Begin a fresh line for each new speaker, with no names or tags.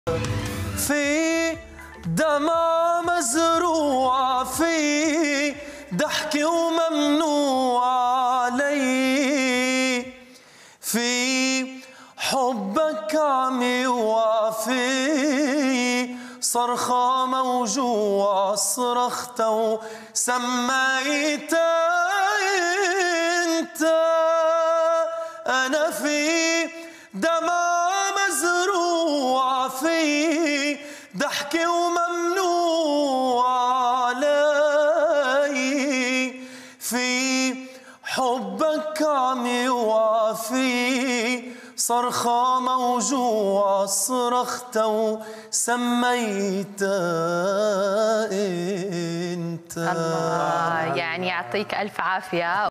في دمع مزروع، في ضحكة وممنوع علي، في حبك عم يوافي، صرخة موجوعة صرخت وسميت انت. انا في دمع مزروع، في ضحكة وممنوع علي، في حبك عم يوافي، صرخة موجوعة صرخت وسميت انت.
الله، يعني يعطيك ألف عافية.